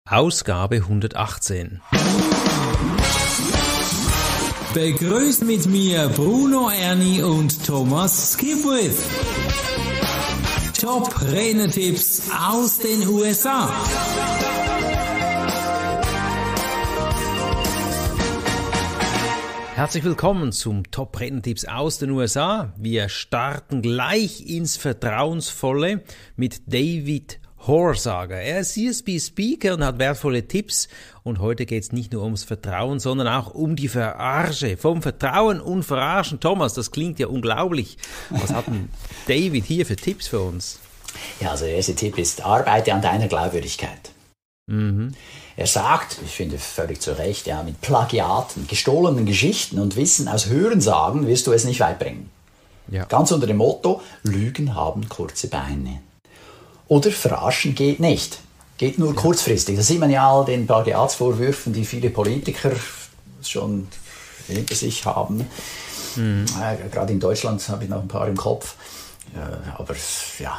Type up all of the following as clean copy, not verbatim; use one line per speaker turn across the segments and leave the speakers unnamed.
Ausgabe 118.
Begrüßt mit mir Bruno Erni und Thomas Skipwith. Top Renetipps aus den USA.
Herzlich willkommen zum Top Renetipps aus den USA. Wir starten gleich ins Vertrauensvolle mit David Horsager. Er ist CSB-Speaker und hat wertvolle Tipps. Und heute geht es nicht nur ums Vertrauen, sondern auch um die Verarsche. Vom Vertrauen und Verarschen. Thomas, das klingt ja unglaublich. Was hat denn David hier für Tipps für uns?
Ja, also der erste Tipp ist, arbeite an deiner Glaubwürdigkeit. Er sagt, ich finde völlig zu Recht, ja, mit Plagiaten, gestohlenen Geschichten und Wissen aus Hörensagen wirst du es nicht weit bringen. Ja. Ganz unter dem Motto, Lügen haben kurze Beine. Oder verarschen geht nicht. Geht nur kurzfristig. Das sieht man ja all den Plagiatsvorwürfen, die viele Politiker schon hinter sich haben. Gerade in Deutschland habe ich noch ein paar im Kopf. Aber ja,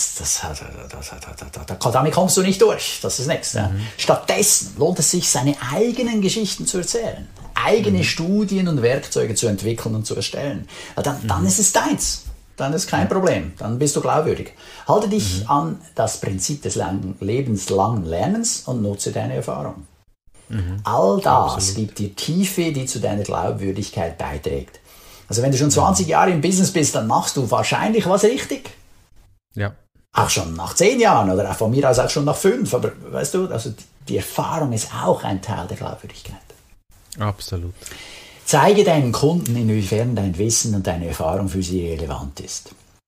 damit kommst du nicht durch. Das ist nichts. Ja. Stattdessen lohnt es sich, seine eigenen Geschichten zu erzählen. Eigene Studien und Werkzeuge zu entwickeln und zu erstellen. Dann ist es deins. Dann ist kein Problem, dann bist du glaubwürdig. Halte dich an das Prinzip des lebenslangen Lernens und nutze deine Erfahrung. All das gibt dir Tiefe, die zu deiner Glaubwürdigkeit beiträgt. Also wenn du schon 20 Jahre im Business bist, dann machst du wahrscheinlich was richtig.
Ja.
Auch schon nach 10 Jahren oder auch von mir aus auch schon nach 5. Aber weißt du, also die Erfahrung ist auch ein Teil der Glaubwürdigkeit.
Absolut.
Zeige deinen Kunden, inwiefern dein Wissen und deine Erfahrung für sie relevant ist.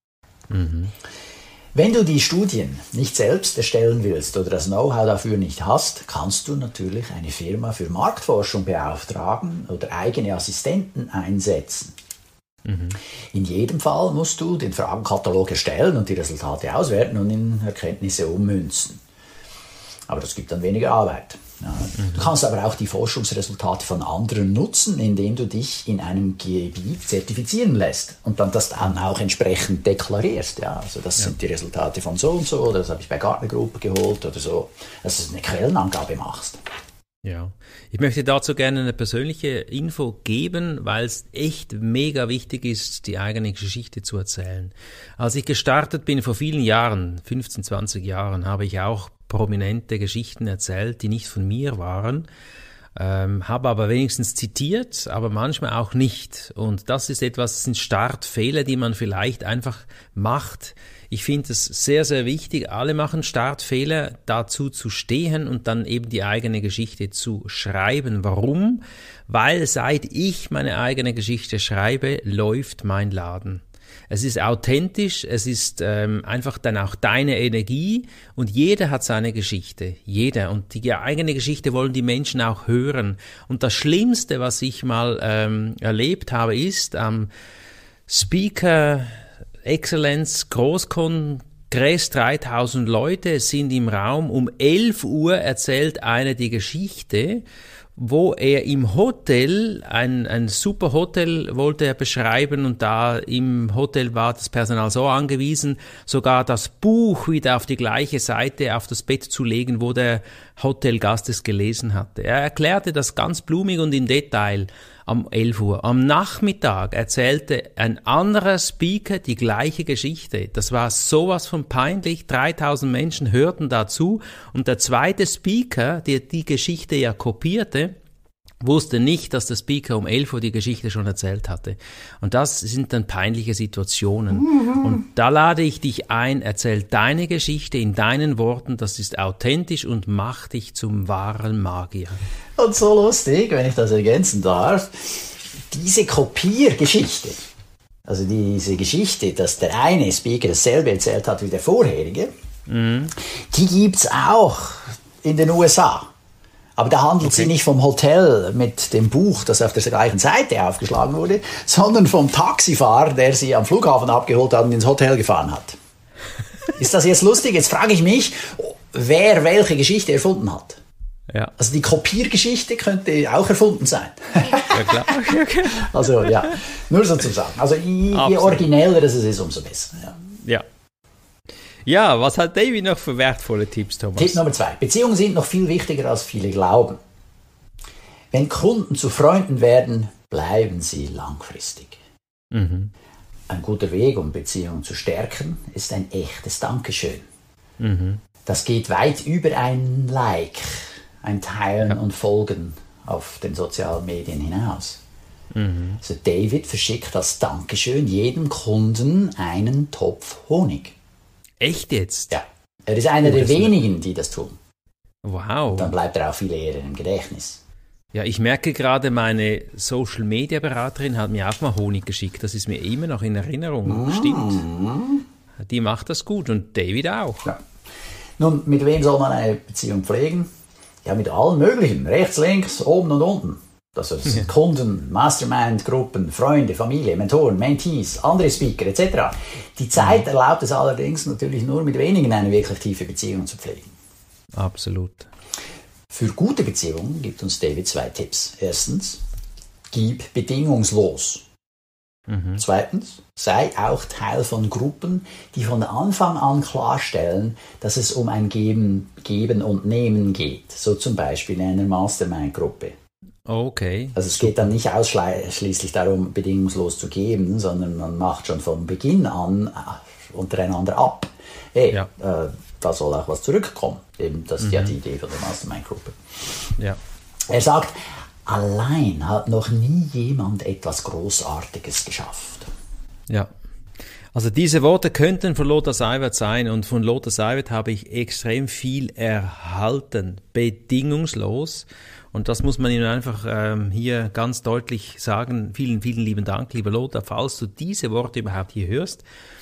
Wenn du die Studien nicht selbst erstellen willst oder das Know-how dafür nicht hast, kannst du natürlich eine Firma für Marktforschung beauftragen oder eigene Assistenten einsetzen. In jedem Fall musst du den Fragenkatalog erstellen und die Resultate auswerten und in Erkenntnisse ummünzen. Aber das gibt dann weniger Arbeit. Ja. Du kannst aber auch die Forschungsresultate von anderen nutzen, indem du dich in einem Gebiet zertifizieren lässt und dann das dann auch entsprechend deklarierst. Ja, also das sind die Resultate von so und so, oder das habe ich bei Gartner Group geholt oder so, dass du eine Quellenangabe machst.
Ja, ich möchte dazu gerne eine persönliche Info geben, weil es echt mega wichtig ist, die eigene Geschichte zu erzählen. Als ich gestartet bin vor vielen Jahren, 15, 20 Jahren, habe ich auch prominente Geschichten erzählt, die nicht von mir waren, habe aber wenigstens zitiert, aber manchmal auch nicht. Und das ist etwas, das sind Startfehler, die man vielleicht einfach macht. Ich finde es sehr, sehr wichtig, alle machen Startfehler, dazu zu stehen und dann eben die eigene Geschichte zu schreiben. Warum? Weil seit ich meine eigene Geschichte schreibe, läuft mein Laden. Es ist authentisch, es ist einfach dann auch deine Energie und jeder hat seine Geschichte, jeder. Und die eigene Geschichte wollen die Menschen auch hören. Und das Schlimmste, was ich mal erlebt habe, ist am Speaker Excellence Großkongress, 3000 Leute sind im Raum, um 11 Uhr erzählt einer die Geschichte, wo er im Hotel, ein super Hotel wollte er beschreiben und da im Hotel war das Personal so angewiesen, sogar das Buch wieder auf die gleiche Seite auf das Bett zu legen, wo der Hotelgast es gelesen hatte. Er erklärte das ganz blumig und in Detail am 11 Uhr. Am Nachmittag erzählte ein anderer Speaker die gleiche Geschichte. Das war sowas von peinlich. 3000 Menschen hörten dazu und der zweite Speaker, der die Geschichte ja kopierte, wusste nicht, dass der Speaker um 11 Uhr die Geschichte schon erzählt hatte. Und das sind dann peinliche Situationen. Und da lade ich dich ein, erzähl deine Geschichte in deinen Worten, das ist authentisch und macht dich zum wahren Magier.
Und so lustig, wenn ich das ergänzen darf, diese Kopiergeschichte, also diese Geschichte, dass der eine Speaker dasselbe erzählt hat wie der vorherige, die gibt's auch in den USA. Aber da handelt sie nicht vom Hotel mit dem Buch, das auf der gleichen Seite aufgeschlagen wurde, sondern vom Taxifahrer, der sie am Flughafen abgeholt hat und ins Hotel gefahren hat. Ist das jetzt lustig? Jetzt frage ich mich, wer welche Geschichte erfunden hat. Ja. Also die Kopiergeschichte könnte auch erfunden sein.
Ja, klar.
Also ja, nur so zu sagen. Also je origineller es ist, umso besser. Ja.
Ja. Ja, was hat David noch für wertvolle Tipps, Thomas?
Tipp Nummer 2. Beziehungen sind noch viel wichtiger, als viele glauben. Wenn Kunden zu Freunden werden, bleiben sie langfristig.
Mhm.
Ein guter Weg, um Beziehungen zu stärken, ist ein echtes Dankeschön.
Mhm.
Das geht weit über ein Like, ein Teilen und Folgen auf den sozialen Medien hinaus.
Mhm.
Also David verschickt als Dankeschön jedem Kunden einen Topf Honig.
Echt jetzt?
Ja. Er ist einer der wenigen, die das tun.
Wow.
Dann bleibt er auch viel eher im Gedächtnis.
Ja, ich merke gerade, meine Social-Media-Beraterin hat mir auch mal Honig geschickt. Das ist mir immer noch in Erinnerung. Stimmt. Die macht das gut und David auch.
Ja. Nun, mit wem soll man eine Beziehung pflegen? Ja, mit allen möglichen. Rechts, links, oben und unten. Das sind Kunden, Mastermind-Gruppen, Freunde, Familie, Mentoren, Mentees, andere Speaker etc. Die Zeit erlaubt es allerdings natürlich nur mit wenigen eine wirklich tiefe Beziehung zu pflegen.
Absolut.
Für gute Beziehungen gibt uns David 2 Tipps. Erstens, gib bedingungslos. Zweitens, sei auch Teil von Gruppen, die von Anfang an klarstellen, dass es um ein Geben und Nehmen geht. So zum Beispiel in einer Mastermind-Gruppe.
Okay.
Also es geht dann nicht ausschließlich darum, bedingungslos zu geben, sondern man macht schon von Beginn an untereinander ab. Hey, da soll auch was zurückkommen. Eben, das ist ja die Idee von der Mastermind-Gruppe.
Ja.
Er sagt, allein hat noch nie jemand etwas Großartiges geschafft.
Ja. Also diese Worte könnten von Lothar Seiwert sein und von Lothar Seiwert habe ich extrem viel erhalten. Bedingungslos. Und das muss man Ihnen einfach hier ganz deutlich sagen. Vielen, vielen lieben Dank, lieber Lothar, falls du diese Worte überhaupt hier hörst.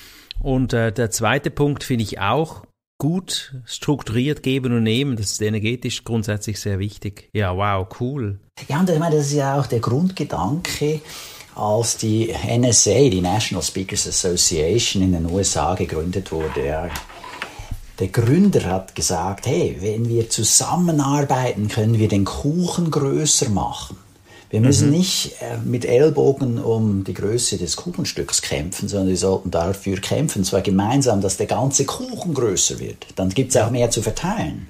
Und der zweite Punkt finde ich auch gut strukturiert geben und nehmen. Das ist energetisch grundsätzlich sehr wichtig. Ja, wow, cool.
Ja, und ich meine, das ist ja auch der Grundgedanke, als die NSA, die National Speakers Association in den USA gegründet wurde. Ja. Der Gründer hat gesagt, hey, wenn wir zusammenarbeiten, können wir den Kuchen größer machen. Wir müssen nicht mit Ellbogen um die Größe des Kuchenstücks kämpfen, sondern wir sollten dafür kämpfen, zwar gemeinsam, dass der ganze Kuchen größer wird. Dann gibt es auch mehr zu verteilen.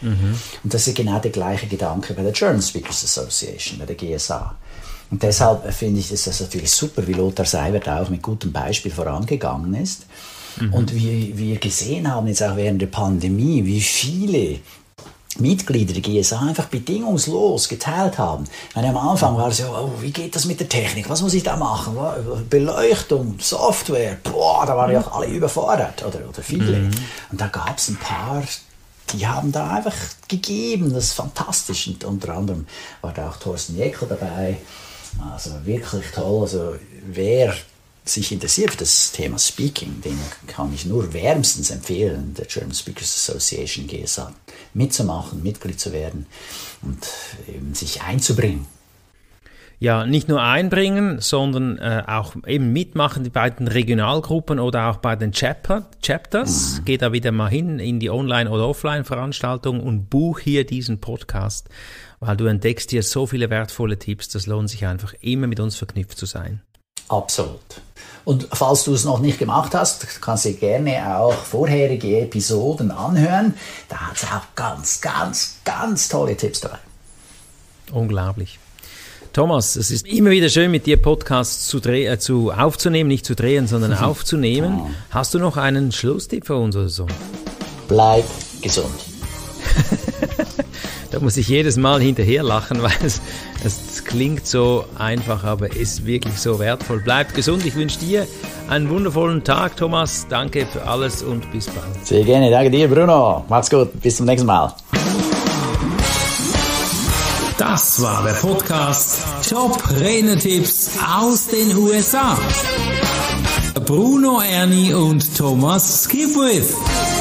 Und das ist genau der gleiche Gedanke bei der German Speakers Association, bei der GSA. Und deshalb finde ich das natürlich super, wie Lothar Seiwert auch mit gutem Beispiel vorangegangen ist. Und wie wir gesehen haben, jetzt auch während der Pandemie, wie viele Mitglieder der GSA einfach bedingungslos geteilt haben. Meine, am Anfang war es so, oh, wie geht das mit der Technik? Was muss ich da machen? Beleuchtung, Software, boah, da waren ja auch alle überfordert oder viele. Und da gab es ein paar, die haben da einfach gegeben. Das ist fantastisch. Und unter anderem war da auch Thorsten Jeckel dabei. Also wirklich toll. Also wer sich interessiert für das Thema Speaking, den kann ich nur wärmstens empfehlen, der German Speakers Association GSA mitzumachen, Mitglied zu werden und eben sich einzubringen.
Ja, nicht nur einbringen, sondern auch eben mitmachen bei den Regionalgruppen oder auch bei den Chapters. Geh da wieder mal hin in die Online- oder Offline-Veranstaltung und buch hier diesen Podcast, weil du entdeckst hier so viele wertvolle Tipps. Das lohnt sich einfach, immer mit uns verknüpft zu sein. Absolut.
Und falls du es noch nicht gemacht hast, kannst du gerne auch vorherige Episoden anhören. Da hat es auch ganz, ganz, ganz tolle Tipps dabei.
Unglaublich. Thomas, es ist immer wieder schön, mit dir Podcasts aufzunehmen, nicht zu drehen, sondern aufzunehmen. Hast du noch einen Schlusstipp für uns oder so?
Bleib gesund.
Da muss ich jedes Mal hinterher lachen, weil es klingt so einfach, aber ist wirklich so wertvoll. Bleib gesund. Ich wünsche dir einen wundervollen Tag, Thomas. Danke für alles und bis bald.
Sehr gerne. Danke dir, Bruno. Macht's gut. Bis zum nächsten Mal.
Das war der Podcast Top-Renner-Tipps aus den USA. Bruno Erni und Thomas Skipwith.